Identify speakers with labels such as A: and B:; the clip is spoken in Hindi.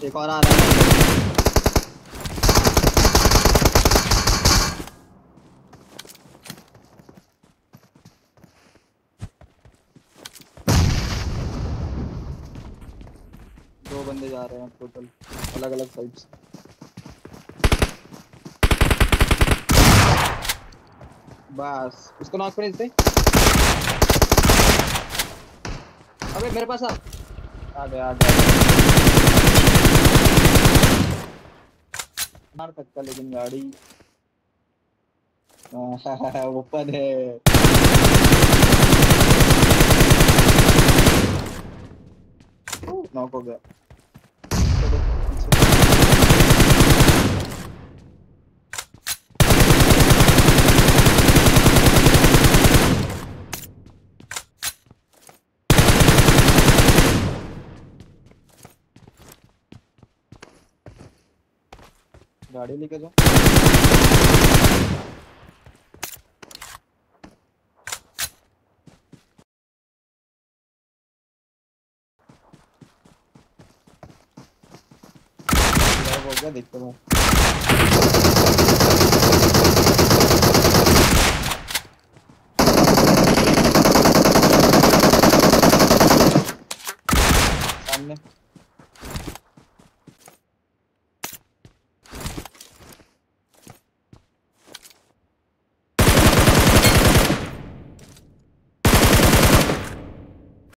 A: एक और आ रहा है। दो बंदे जा रहे हैं टोटल, अलग अलग साइड से। बस उसको नॉक कर देते। अबे मेरे पास आ गया आ गया। मार सकता लेकिन गाड़ी ओपन है। नॉक हो गया। चलो पीछे। गाड़ी लेके जाओ। हो गया देखते हैं। सामने